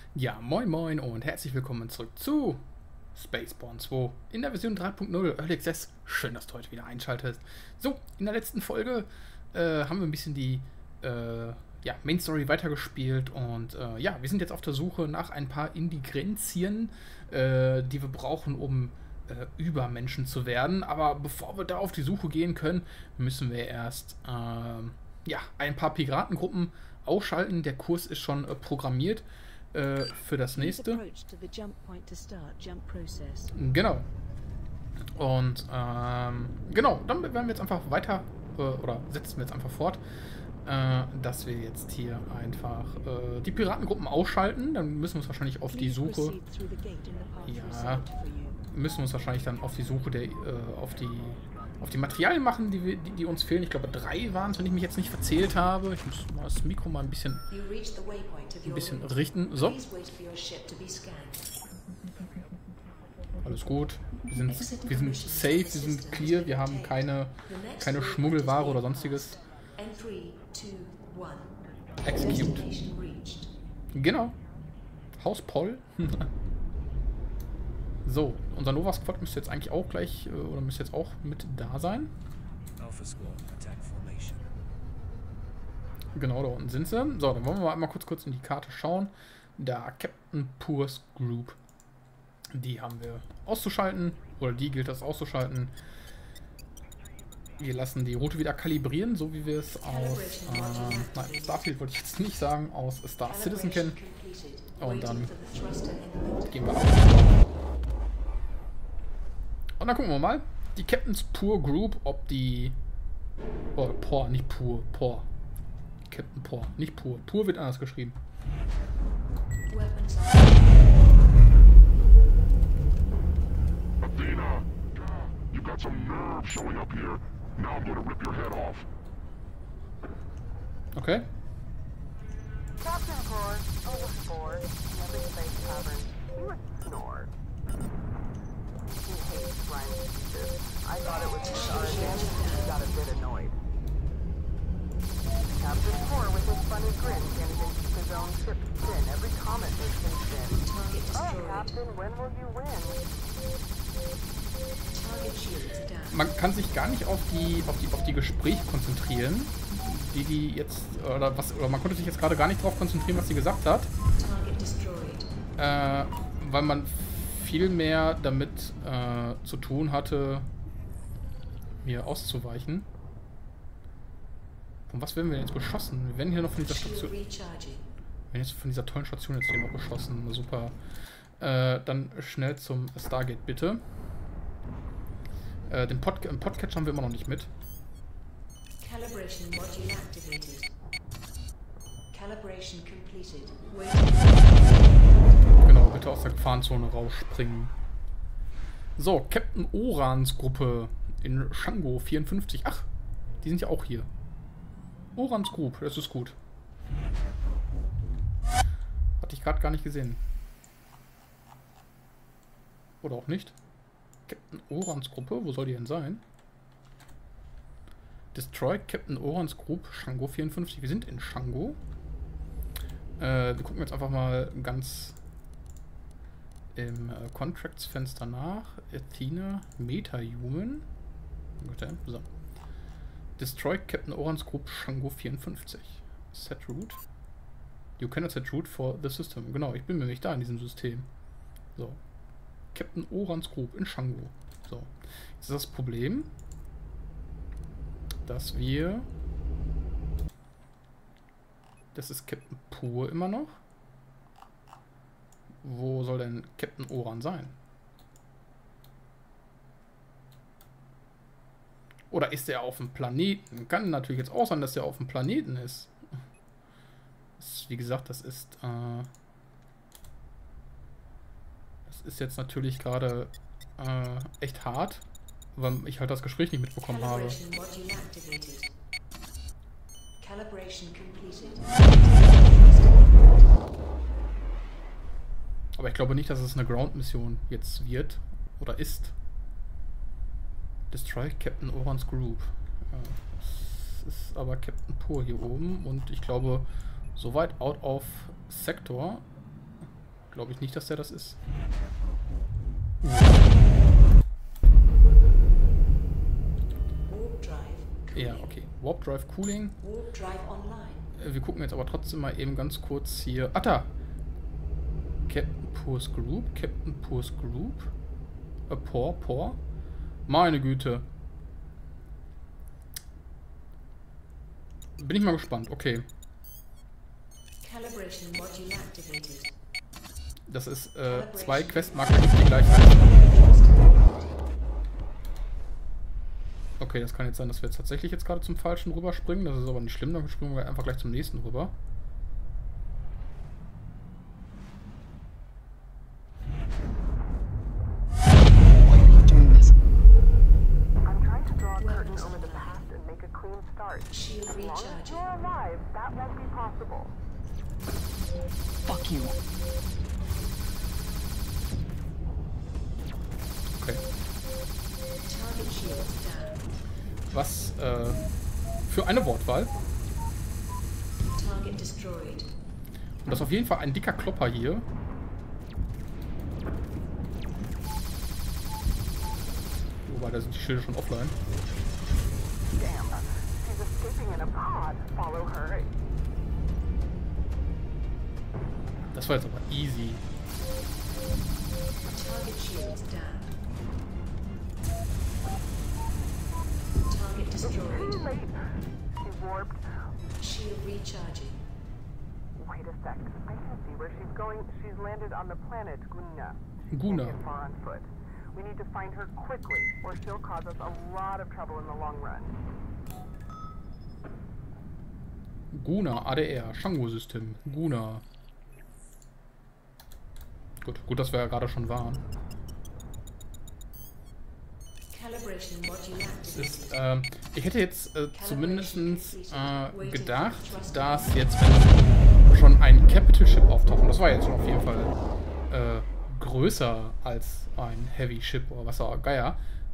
Ja, moin moin und herzlich willkommen zurück zu Spaceborne 2 in der Version 3.0 Early Access. Schön, dass du heute wieder einschaltest. So, in der letzten Folge haben wir ein bisschen die Main Story weitergespielt und wir sind jetzt auf der Suche nach ein paar Indigrenzien, die wir brauchen, um Übermenschen zu werden. Aber bevor wir da auf die Suche gehen können, müssen wir erst ein paar Piratengruppen ausschalten. Der Kurs ist schon programmiert für das nächste. Genau. Und genau, dann werden wir jetzt einfach weiter oder setzen wir jetzt einfach fort, dass wir jetzt hier einfach die Piratengruppen ausschalten. Dann müssen wir uns wahrscheinlich auf die Suche. Ja, müssen wir uns wahrscheinlich dann auf die Suche der auf die Materialien machen, die uns fehlen. Ich glaube 3 waren es, wenn ich mich jetzt nicht verzählt habe. Ich muss mal das Mikro mal ein bisschen richten. So. Alles gut. Wir sind safe, wir sind clear, wir haben keine Schmuggelware oder sonstiges. Execute. Genau. Haus Poll. So, unser Nova Squad müsste jetzt eigentlich auch gleich, oder müsste jetzt auch mit da sein. Genau, da unten sind sie. So, dann wollen wir mal einmal kurz in die Karte schauen. Da, Captain Poor's Group. Die haben wir auszuschalten, oder die gilt das auszuschalten. Wir lassen die Route wieder kalibrieren, so wie wir es aus, Starfield wollte ich jetzt nicht sagen, aus Star Citizen kennen. Und dann gehen wir ab. Und dann gucken wir mal, die Captain's Poor Group, ob die... Oh, Poor, nicht Pur, Poor. Captain Poor, nicht Pur. Pur wird anders geschrieben. Athena, you've got some nerve showing up here. Now I'm gonna rip your head off. Okay. Captain Poor, overboard, every space covers. You ignored. He hates flying pieces. I thought it was charging. He got a bit annoyed. Captain Poor, with his funny grin, can't even keep his own ship spin. Every comet makes him spin. Oh, Captain, when will you win? Man kann sich gar nicht auf die Gespräche konzentrieren, die jetzt, oder man konnte sich jetzt gerade gar nicht darauf konzentrieren, was sie gesagt hat. Weil man viel mehr damit zu tun hatte, mir auszuweichen. Von was werden wir jetzt beschossen? Wir werden hier noch von dieser Station... Wir werden jetzt von dieser tollen Station jetzt hier noch beschossen. Super. Dann schnell zum Stargate, bitte. Den Podcatcher haben wir immer noch nicht mit. Calibration module activated. Calibration completed. Genau, bitte aus der Gefahrenzone rausspringen. So, Captain Orans Gruppe in Shango 54. Ach, die sind ja auch hier. Orans Group, das ist gut. Hatte ich gerade gar nicht gesehen. Oder auch nicht. Captain Orans Gruppe, wo soll die denn sein? Destroy Captain Orans Group, Shango 54. Wir sind in Shango. Wir gucken jetzt einfach mal ganz im Contracts-Fenster nach. Athena, Meta-Human. So. Destroy Captain Orans Group, Shango 54. Set Route. You cannot set route for the system. Genau, ich bin mir nicht da in diesem System. So. Captain Orans Group in Shango. So. Jetzt ist das Problem, dass wir... Das ist Captain Poor immer noch. Wo soll denn Captain Oran sein? Oder ist er auf dem Planeten? Kann natürlich jetzt auch sein, dass er auf dem Planeten ist. Wie gesagt, das ist jetzt natürlich gerade echt hart, weil ich halt das Gespräch nicht mitbekommen habe. Aber ich glaube nicht, dass es eine Ground-Mission jetzt wird oder ist. Destroy Captain Orans Group. Das ist aber Captain Poor hier oben und ich glaube, soweit out of Sector Glaube ich nicht, dass der das ist. Warp Drive. Ja, okay. Warp Drive Cooling. Warp Drive online. Wir gucken jetzt aber trotzdem mal eben ganz kurz hier. Ah, da! Captain Purse Group. Captain Purse Group. Por. Meine Güte. Bin ich mal gespannt. Okay. Calibration module activated. Das ist 2 Questmarker, die gleich heißen. Okay, das kann jetzt sein, dass wir jetzt tatsächlich jetzt gerade zum falschen rüberspringen. Das ist aber nicht schlimm, dann springen wir einfach gleich zum nächsten rüber. I'm trying to draw a curtain over the past and make a clean start. Shield As long as recharging. you're alive, that won't be possible. Fuck you. Okay. Target shields down. Was für eine Wortwahl. Target destroyed. Und das ist auf jeden Fall ein dicker Klopper hier. Wobei, da sind die Schilder schon offline. Damn. She's escaping in a pod. Follow her. Das war jetzt aber easy. Target shields down. Target Too destroyed. late. She warped. Shield recharging. Wait a sec. I can see where she's going. She's landed on the planet Guna. Guna. Can't get far on foot. We need to find her quickly, or she'll cause us a lot of trouble in the long run. Guna, ADR, Shango-System. Guna. Gut, dass wir ja gerade schon waren. Calibration module Es activated. ist, ich hätte jetzt zumindest gedacht, dass jetzt, wenn schon ein Capital Ship auftaucht, und das war jetzt schon auf jeden Fall größer als ein Heavy Ship oder was auch Geier,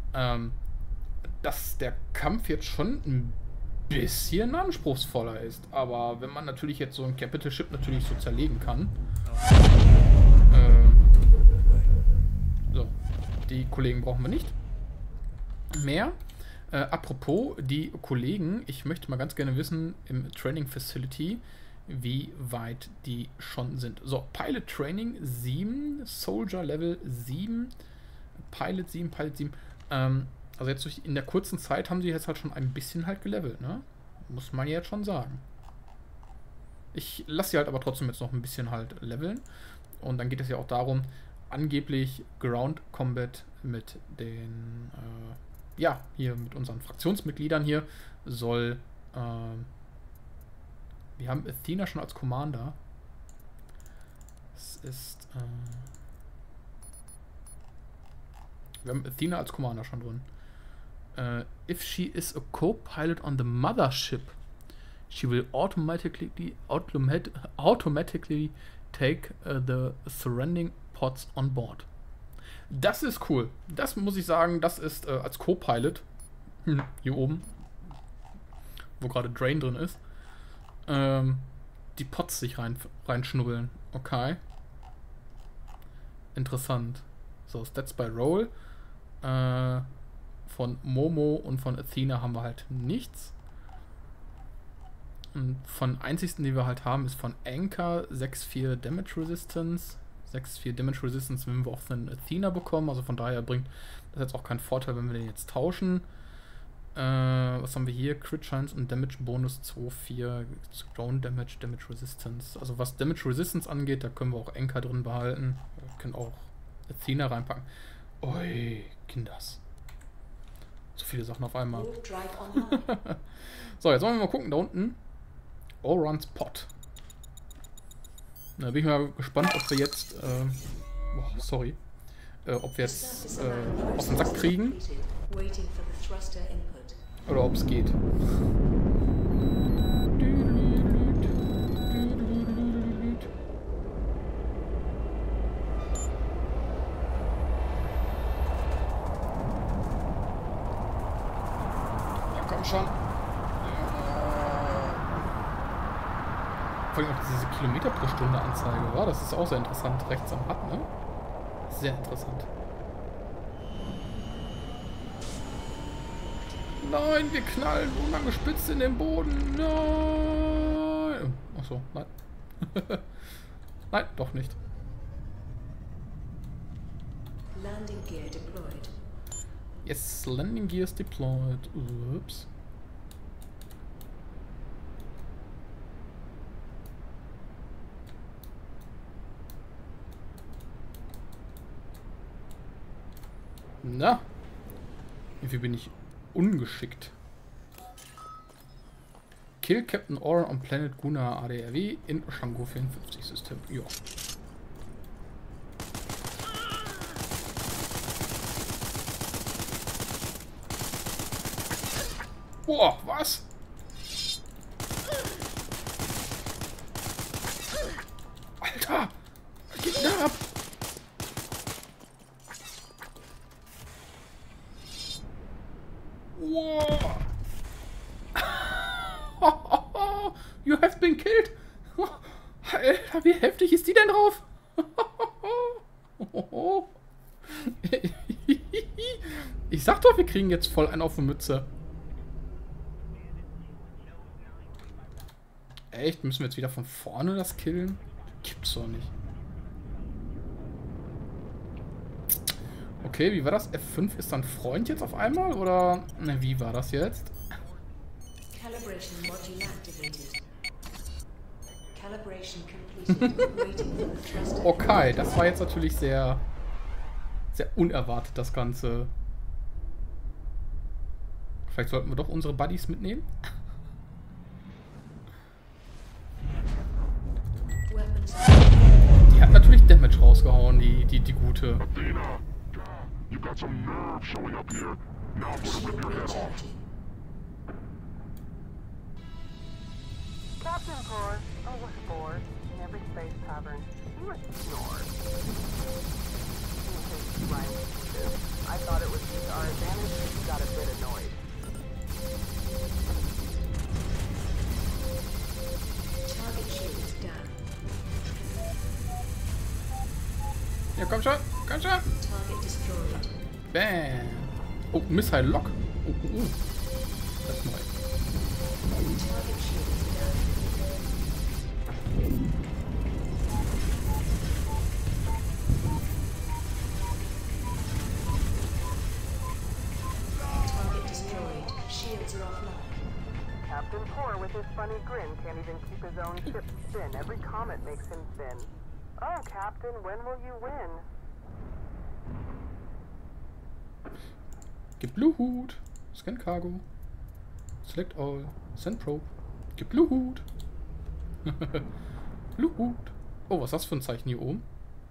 dass der Kampf jetzt schon ein bisschen anspruchsvoller ist. Aber wenn man natürlich jetzt so ein Capital Ship natürlich so zerlegen kann, so, die Kollegen brauchen wir nicht mehr. Apropos die Kollegen, ich möchte mal ganz gerne wissen im Training Facility, wie weit die schon sind. So, Pilot Training 7, Soldier Level 7, Pilot 7, Pilot 7. Also jetzt in der kurzen Zeit haben sie jetzt halt schon ein bisschen halt gelevelt, ne? Muss man jetzt schon sagen. Ich lasse sie halt aber trotzdem jetzt noch ein bisschen halt leveln. Und dann geht es ja auch darum, angeblich Ground Combat mit den, ja, hier mit unseren Fraktionsmitgliedern hier soll, wir haben Athena schon als Commander. Es ist, wir haben Athena als Commander schon drin. If she is a co-pilot on the mothership, she will automatically take the surrounding pods on board. Das ist cool. Das muss ich sagen, das ist als Co-Pilot, hier oben, wo gerade Drain drin ist, die Pods sich reinschnubbeln. Okay. Interessant. So, Stats by Roll. Von Momo und von Athena haben wir halt nichts. Und von einzigsten, die wir halt haben, ist von Anchor 6,4 Damage Resistance. 6,4 Damage Resistance, wenn wir auch von Athena bekommen. Also von daher bringt das jetzt auch keinen Vorteil, wenn wir den jetzt tauschen. Was haben wir hier? Crit Chance und Damage Bonus 2,4. Ground Damage, Damage Resistance. Also was Damage Resistance angeht, da können wir auch Anchor drin behalten. Wir können auch Athena reinpacken. Ui, Kinders. So viele Sachen auf einmal. Warp Drive online. So, jetzt wollen wir mal gucken, da unten. Oran's Pot. Da bin ich mal gespannt, ob wir jetzt, ob wir jetzt aus dem Sack kriegen Waiting for the thruster input. oder ob es geht. Ja, komm schon. Vor allem auch diese Kilometer pro Stunde Anzeige, ja, das ist auch sehr interessant. Rechts am HUD, ne? Sehr interessant. Nein, wir knallen unangespitzt in den Boden. Nein. Achso, nein. Nein, doch nicht. Landing gear deployed. Yes, landing gears deployed. Ups. Na, wie bin ich ungeschickt? Kill Captain Orr on Planet Guna ADRW in Shango 54 System. Ja. Boah, was? Alter! Was geht denn da ab? Wow. You have been killed. Alter, wie heftig ist die denn drauf? Ich sag doch, wir kriegen jetzt voll einen auf die Mütze. Echt? Müssen wir jetzt wieder von vorne das killen? Gibt's doch nicht. Okay, wie war das? F5 ist dann Freund jetzt auf einmal? Oder ne, wie war das jetzt? Calibration module activated. Calibration completed. Waiting for the thruster. Okay, das war jetzt natürlich sehr, sehr unerwartet, das Ganze. Vielleicht sollten wir doch unsere Buddies mitnehmen. Weapons. Die hat natürlich Damage rausgehauen, die gute. Athena! You got some nerve showing up here. Now I'm gonna Shield rip your head off. recharging. Captain Core, overboard, in every space tavern. You were ignored. You hate rhyme pieces. I thought it would be to our advantage, but you got a bit annoyed. Target shields down. Ja, komm schon, komm schon. Target destroyed. Bam. Oh, Missile Lock. Oh. Das ist neu. Target shields down. Target destroyed. Shields are offline. Captain Core, with his funny grin, can't even keep his own ship spin. Every comet makes him thin. Oh, Captain, when will you win? Gib Bluehut. Scan Cargo. Select all. Send Probe. Gib Bluehut. Bluehut. Oh, was ist das für ein Zeichen hier oben?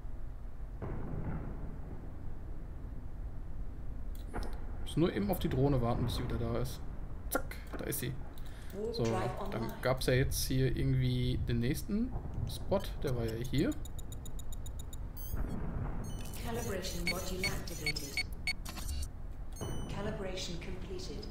Muss nur eben auf die Drohne warten, bis sie wieder da ist. Zack, da ist sie. Warp So, drive dann online. gab es ja jetzt hier irgendwie den nächsten Spot. Der war ja hier. Calibration module activated. Calibration completed.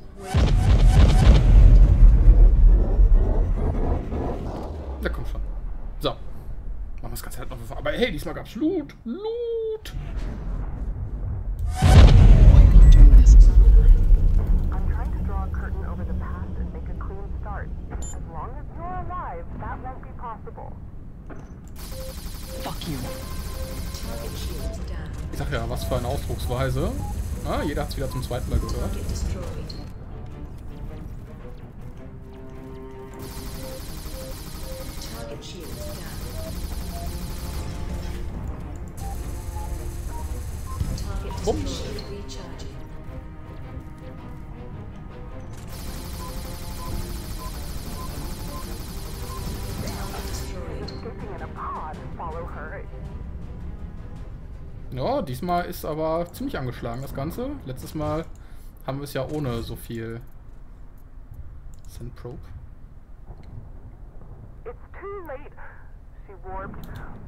Na komm schon. So. Machen wir das Ganze halt noch bevor. Aber hey, diesmal gab's Loot. Loot. I'm trying to draw a curtain over the past and make a clean start. As long as you're alive, that won't be possible. Target shields down. Ich sag ja, was für eine Ausdrucksweise. Ah, jeder hat's wieder zum zweiten Mal gehört. Target destroyed. Target shields down. Target Ups. shield recharging. Target destroyed. Escaping in a pod, follow her. Ja, diesmal ist aber ziemlich angeschlagen das Ganze. Letztes Mal haben wir es ja ohne so viel Send Probe. It's too late. She warped.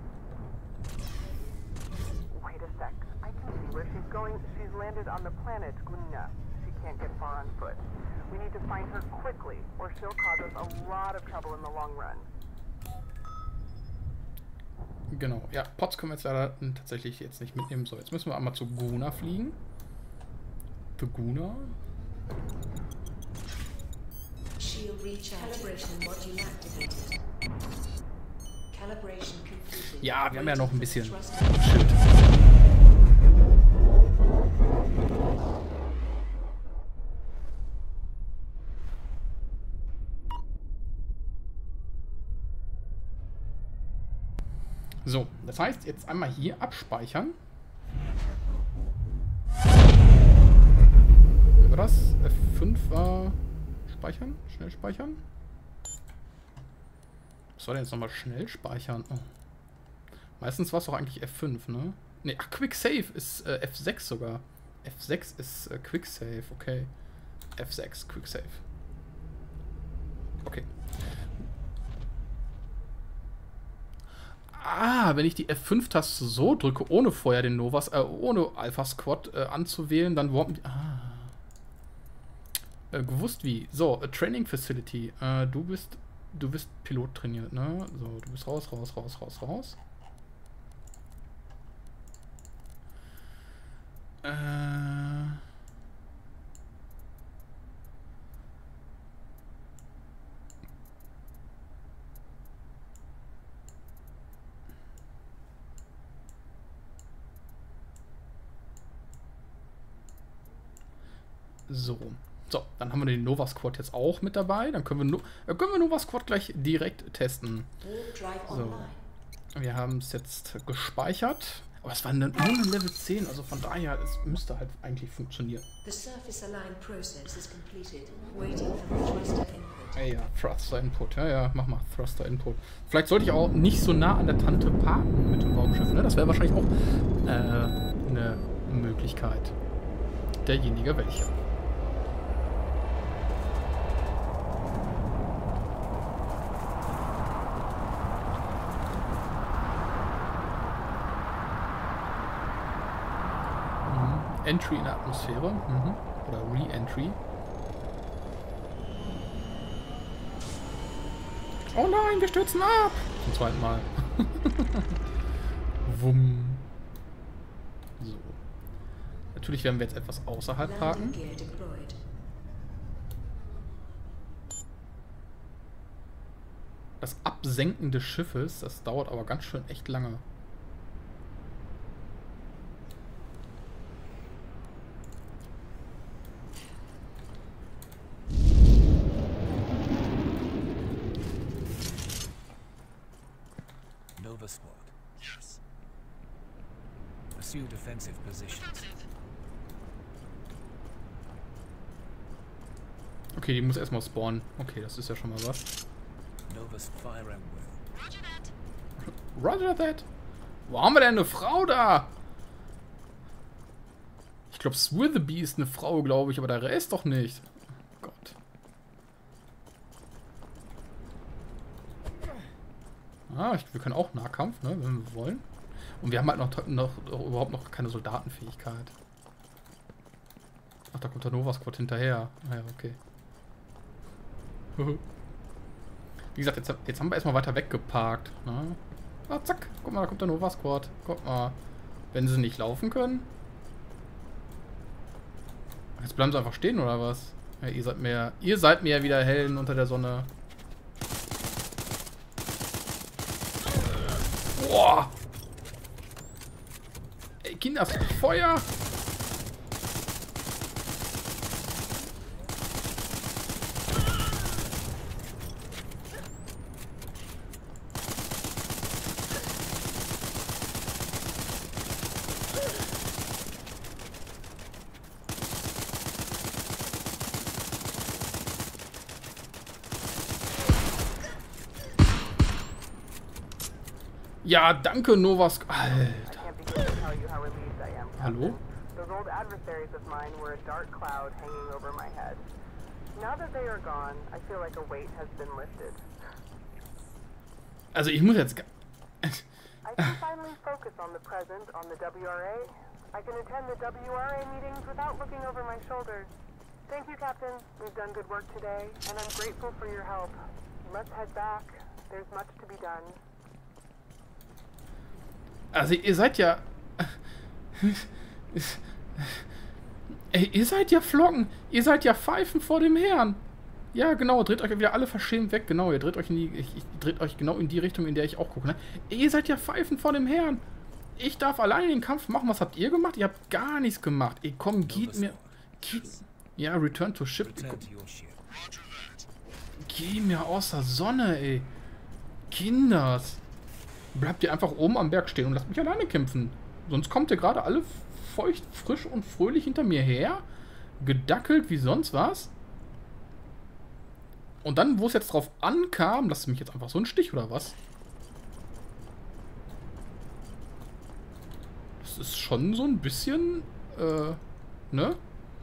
Wait a sec. I can see where she's going. She's landed on the planet Gunna. She can't get far on foot. We need to find her quickly, or she'll cause us a lot of trouble in the long run. Genau. Ja, Pots können wir jetzt leider tatsächlich jetzt nicht mitnehmen. So, jetzt müssen wir einmal zu Guna fliegen. Für Guna. Shield recharge. Calibration module activated. Calibration completed. Ja, wir haben ja noch ein bisschen Thrust- Schild. So, das heißt, jetzt einmal hier abspeichern. Wie war das? F5 war speichern? Schnell speichern? Was war denn jetzt nochmal schnell speichern? Oh. Meistens war es doch eigentlich F5, ne? Ne, ach, Quick Save ist F6 sogar. F6 ist Quick Save, okay. F6, Quick Save. Okay. Ah, wenn ich die F5-Taste so drücke, ohne vorher den Novas, ohne Alpha Squad anzuwählen, dann warpen die. Ah. Gewusst wie. So, Training Facility. Du bist Pilot trainiert, ne? So, du bist raus. So. So, dann haben wir den Nova Squad jetzt auch mit dabei. Dann können wir Nova Squad gleich direkt testen. Warp drive So. online. Wir haben es jetzt gespeichert. Aber es war nur ein Level 10, also von daher, es müsste halt eigentlich funktionieren. The surface align process is completed. Waiting for the thruster input. Ja, Thruster Input. Ja, mach mal Thruster Input. Vielleicht sollte ich auch nicht so nah an der Tante parken mit dem Raumschiff, ne? Das wäre wahrscheinlich auch eine Möglichkeit. Derjenige welcher. Entry in der Atmosphäre. Oder Re-Entry. Oh nein, wir stürzen ab! Zum zweiten Mal. Wumm. So. Natürlich werden wir jetzt etwas außerhalb Landing parken. gear deployed. Das Absenken des Schiffes, das dauert aber ganz schön echt lange. Nova Squad. Yes. Pursue defensive positions. Okay, die muss erstmal spawnen. Okay, das ist ja schon mal was. Nova's fire and will. Roger that. Wo haben wir denn eine Frau da? Ich glaube, Switherby ist eine Frau, glaube ich, aber der Rest doch nicht. Oh Gott. Ah, wir können auch Nahkampf, ne, wenn wir wollen. Und wir haben halt noch überhaupt noch keine Soldatenfähigkeit. Ach, da kommt der Nova Squad hinterher. Ah ja, okay. Wie gesagt, jetzt haben wir erstmal weiter weggeparkt. Ne? Ah, zack. Guck mal, da kommt der Nova Squad. Guck mal. Wenn sie nicht laufen können. Jetzt bleiben sie einfach stehen, oder was? Ja, ihr seid mir ja wieder Helden unter der Sonne. Boah! Ey, Kinder, Feuer! Ja, danke, Novas. Alter. I can't begin to tell you how relieved I am. Hallo? Those old adversaries of mine were a dark cloud hanging over my head. Now that they are gone, I feel like a weight has been lifted. Also ich muss jetzt... I can finally focus on the present on the WRA. I can attend the WRA meetings without looking over my shoulders. Thank you, Captain. We've done good work today, and I'm grateful for your help. Let's head back. There's much to be done. Also ihr seid ja... Ey, ihr seid ja Flocken. Ihr seid ja Pfeifen vor dem Herrn. Ja, genau. Dreht euch wieder alle verschämt weg. Genau, ihr dreht euch in die... Ich dreht euch genau in die Richtung, in der ich auch gucke. Ne? Ey, ihr seid ja Pfeifen vor dem Herrn. Ich darf alleine den Kampf machen. Was habt ihr gemacht? Ihr habt gar nichts gemacht. Ey, komm, geht mir... Ja, return to ship. Return to your ship. Geh mir aus der Sonne, ey. Kinders. Bleibt ihr einfach oben am Berg stehen und lasst mich alleine kämpfen. Sonst kommt ihr gerade alle feucht, frisch und fröhlich hinter mir her. Gedackelt wie sonst was. Und dann, wo es jetzt drauf ankam, lasst ihr mich jetzt einfach so einen Stich oder was? Das ist schon so ein bisschen, ne?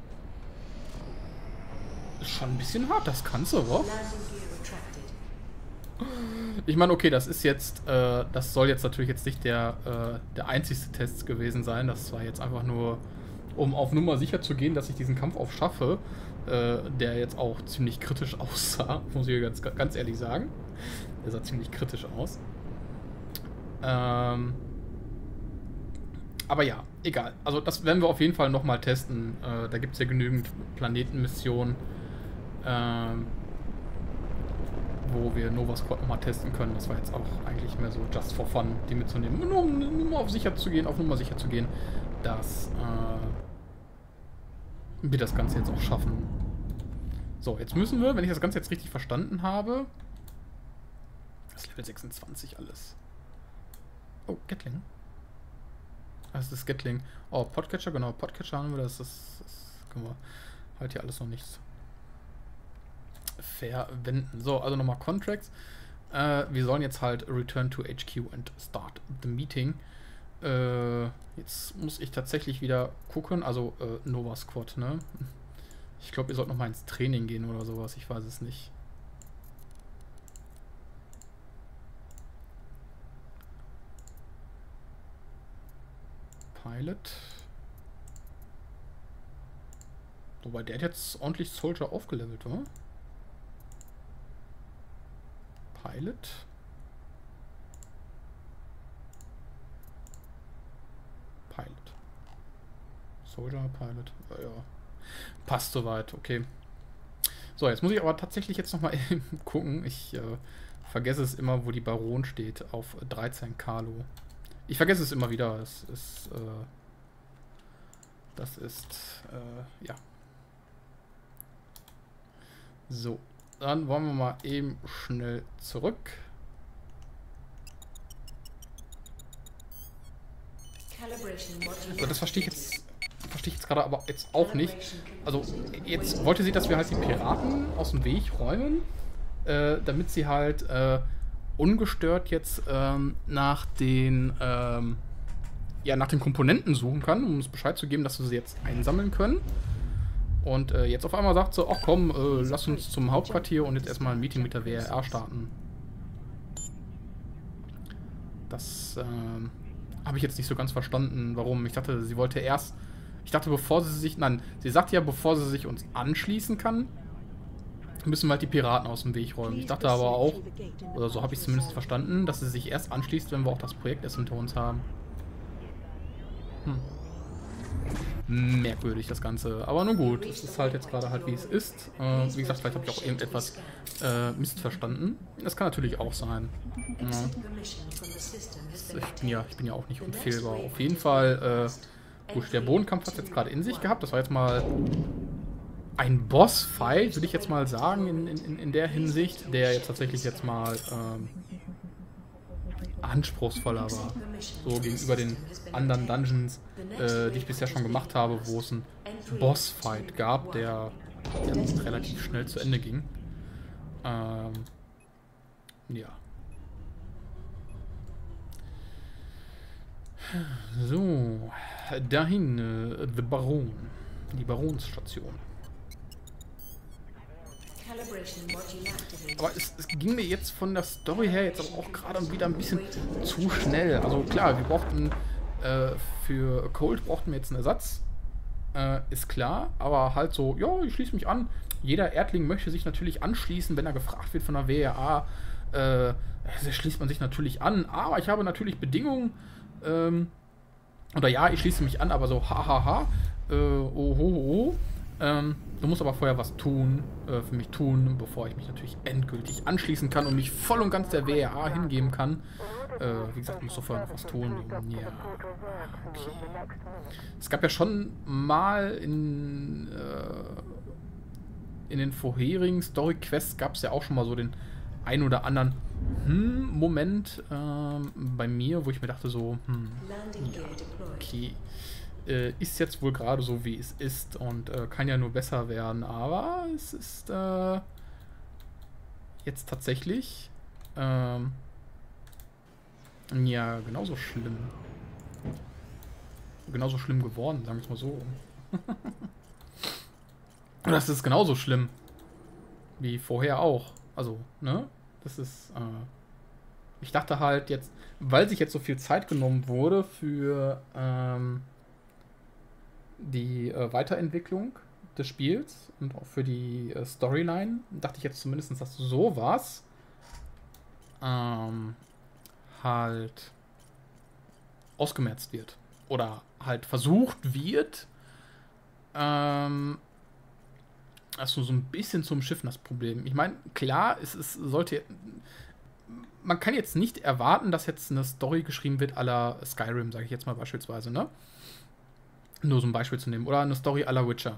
Ist schon ein bisschen hart, das kannst du, oder? Landing gear retracted. Ich meine, okay, das ist jetzt, das soll jetzt natürlich jetzt nicht der einzigste Test gewesen sein. Das war jetzt einfach nur, um auf Nummer sicher zu gehen, dass ich diesen Kampf auch schaffe, der jetzt auch ziemlich kritisch aussah, muss ich ganz ehrlich sagen. Der sah ziemlich kritisch aus. Aber ja, egal. Also das werden wir auf jeden Fall nochmal testen. Da gibt es ja genügend Planetenmissionen, wo wir Nova Squad nochmal testen können. Das war jetzt auch eigentlich mehr so just for fun, die mitzunehmen. Nur um auf sicher zu gehen, auf Nummer sicher zu gehen, dass wir das Ganze jetzt auch schaffen. So, jetzt müssen wir, wenn ich das Ganze jetzt richtig verstanden habe, das ist Level 26 alles. Oh, Gatling. Das ist Gatling. Oh, Podcatcher, genau. Podcatcher haben wir, das können wir halt hier alles noch nichts verwenden. So, also nochmal Contracts. Wir sollen jetzt halt return to HQ and start the meeting. Jetzt muss ich tatsächlich wieder gucken, also Nova Squad, ne? Ich glaube, ihr sollt nochmal ins Training gehen oder sowas, ich weiß es nicht. Pilot. Wobei der hat jetzt ordentlich Soldier aufgelevelt, oder? Pilot. Pilot. Soldier, Pilot. Ja. Passt soweit, okay. So, jetzt muss ich aber tatsächlich jetzt nochmal gucken. Ich vergesse es immer, wo die Baron steht. Auf 13 Kalo. Ich vergesse es immer wieder. Es ist, das ist, ja. So, dann wollen wir mal eben schnell zurück. So, das verstehe ich jetzt gerade aber jetzt auch nicht. Also, jetzt wollte sie, dass wir halt die Piraten aus dem Weg räumen, damit sie halt ungestört jetzt nach den Komponenten suchen kann, um uns Bescheid zu geben, dass wir sie jetzt einsammeln können. Und jetzt auf einmal sagt sie, ach komm, lass uns zum Hauptquartier und jetzt erstmal ein Meeting mit der WRR starten. Das habe ich jetzt nicht so ganz verstanden, warum. Ich dachte, sie wollte erst... Ich dachte, bevor sie sich... Nein, sie sagt ja, bevor sie sich uns anschließen kann, müssen wir halt die Piraten aus dem Weg räumen. Ich dachte aber auch, oder so habe ich es zumindest verstanden, dass sie sich erst anschließt, wenn wir auch das Projekt erst hinter uns haben. Merkwürdig, das Ganze. Aber nun gut, es ist halt jetzt gerade halt, wie es ist. Wie gesagt, vielleicht habe ich auch irgendetwas missverstanden. Das kann natürlich auch sein. Ja. Ich bin ja auch nicht unfehlbar. Auf jeden Fall, gut, der Bodenkampf hat es jetzt gerade in sich gehabt. Das war jetzt mal ein Boss-Fight, würde ich jetzt mal sagen, in der Hinsicht, der jetzt tatsächlich jetzt mal anspruchsvoller war. So gegenüber den anderen Dungeons, die ich bisher schon gemacht habe, wo es einen Boss-Fight gab, der relativ schnell zu Ende ging. Ja. So, dahin, The Baron. Die Baronsstation. Aber es ging mir jetzt von der Story her jetzt aber auch gerade wieder ein bisschen zu schnell. Also klar, wir brauchten für Colt brauchten wir jetzt einen Ersatz. Ist klar, aber halt so, ja, ich schließe mich an. Jeder Erdling möchte sich natürlich anschließen, wenn er gefragt wird von der WRA. Schließt man sich natürlich an. Aber ich habe natürlich Bedingungen. Oder ja, ich schließe mich an, aber so hahaha. Oh. Du musst aber vorher was tun, für mich tun, bevor ich mich natürlich endgültig anschließen kann und mich voll und ganz der WRA hingeben kann. Wie gesagt, musst du vorher noch was tun. Ja, okay. Es gab ja schon mal in den vorherigen Story-Quests gab es ja auch schon mal so den ein oder anderen Moment bei mir, wo ich mir dachte so, Landing ja, gear deployed. okay, ist jetzt wohl gerade so, wie es ist und kann ja nur besser werden, aber es ist jetzt tatsächlich ja, genauso schlimm. Genauso schlimm geworden, sagen wir es mal so. Und das ist genauso schlimm. Wie vorher auch. Also, ne? Das ist, ich dachte halt jetzt, weil sich jetzt so viel Zeit genommen wurde für die Weiterentwicklung des Spiels und auch für die Storyline, dachte ich jetzt zumindest, dass sowas halt ausgemerzt wird. Oder halt versucht wird, also so ein bisschen zum Schiffen das Problem. Ich meine, klar, es sollte. Man kann jetzt nicht erwarten, dass jetzt eine Story geschrieben wird à la Skyrim, sage ich jetzt mal beispielsweise, ne? Nur so ein Beispiel zu nehmen. Oder eine Story à la Witcher.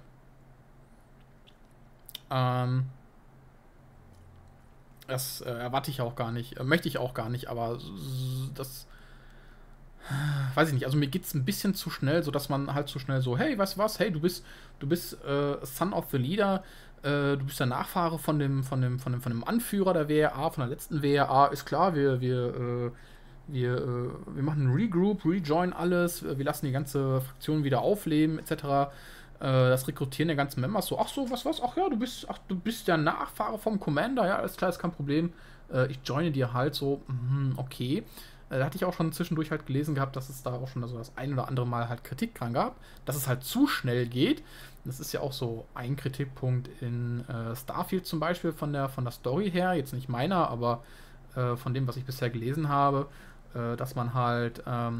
Das erwarte ich auch gar nicht. Möchte ich auch gar nicht, aber das. Weiß ich nicht, also mir geht's ein bisschen zu schnell, sodass man halt zu schnell so, hey, weißt du was, hey, du bist Son of the Leader, du bist der Nachfahre von dem Anführer der WRA, von der letzten WRA, ist klar, wir machen einen Regroup, Rejoin alles, wir lassen die ganze Fraktion wieder aufleben, etc. Das Rekrutieren der ganzen Members so, ach so, was, ach ja, du bist der Nachfahre vom Commander, ja, alles klar, ist kein Problem. Ich joine dir halt so, okay. Da hatte ich auch schon zwischendurch halt gelesen gehabt, dass es da auch schon so das ein oder andere Mal halt Kritik dran gab, dass es halt zu schnell geht. Das ist ja auch so ein Kritikpunkt in Starfield zum Beispiel von der Story her, jetzt nicht meiner, aber von dem, was ich bisher gelesen habe, dass man halt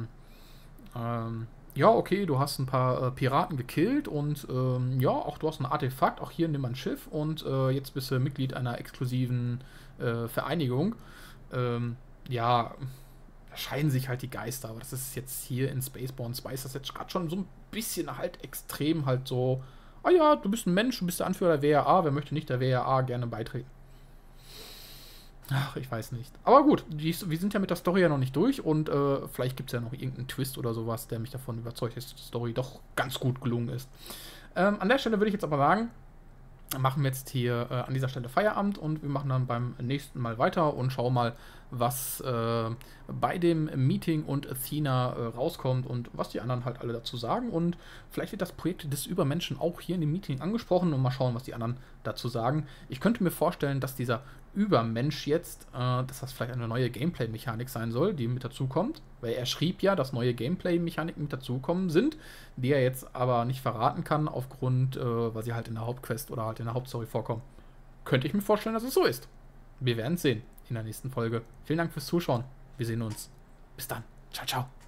ja, okay, du hast ein paar Piraten gekillt und ja, auch du hast ein Artefakt, auch hier nimm ein Schiff und jetzt bist du Mitglied einer exklusiven Vereinigung. Ja, da scheiden sich halt die Geister, aber das ist jetzt hier in Spaceborne 2 ist das jetzt gerade schon so ein bisschen halt extrem halt so, ah ja, du bist ein Mensch, du bist der Anführer der WRA, wer möchte nicht der WRA gerne beitreten? Ach, ich weiß nicht. Aber gut, wir sind ja mit der Story ja noch nicht durch und vielleicht gibt es ja noch irgendeinen Twist oder sowas, der mich davon überzeugt, dass die Story doch ganz gut gelungen ist. An der Stelle würde ich jetzt aber sagen, machen wir jetzt hier an dieser Stelle Feierabend und wir machen dann beim nächsten Mal weiter und schauen mal, was bei dem Meeting und Athena rauskommt und was die anderen halt alle dazu sagen. Und vielleicht wird das Projekt des Übermenschen auch hier in dem Meeting angesprochen und mal schauen, was die anderen dazu sagen. Ich könnte mir vorstellen, dass dieser Übermensch jetzt, dass das vielleicht eine neue Gameplay-Mechanik sein soll, die mit dazukommt. Weil er schrieb ja, dass neue Gameplay-Mechaniken mit dazukommen sind, die er jetzt aber nicht verraten kann, aufgrund, weil sie halt in der Hauptquest oder halt in der Hauptstory vorkommen. Könnte ich mir vorstellen, dass es so ist. Wir werden es sehen in der nächsten Folge. Vielen Dank fürs Zuschauen. Wir sehen uns. Bis dann. Ciao, ciao.